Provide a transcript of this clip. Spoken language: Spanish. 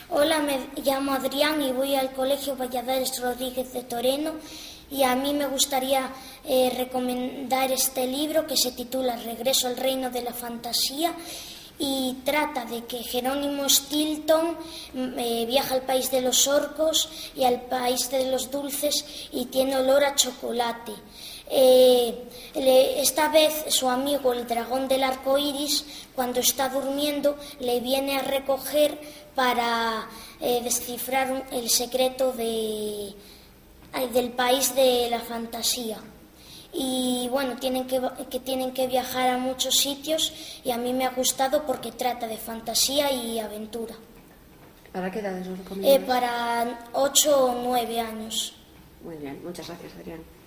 Hola, me llamo Adrián y voy al Colegio Valladares Rodríguez de Toreno y a mí me gustaría recomendar este libro que se titula Regreso al Reino de la Fantasía y trata de que Jerónimo Stilton viaja al país de los orcos y al país de los dulces y tiene olor a chocolate. Esta vez su amigo el dragón del arco iris, cuando está durmiendo, le viene a recoger para descifrar el secreto del país de la fantasía. Y bueno, tienen que viajar a muchos sitios y a mí me ha gustado porque trata de fantasía y aventura. ¿Para qué edades lo recomiendas? Para 8 o 9 años. Muy bien, muchas gracias, Adrián.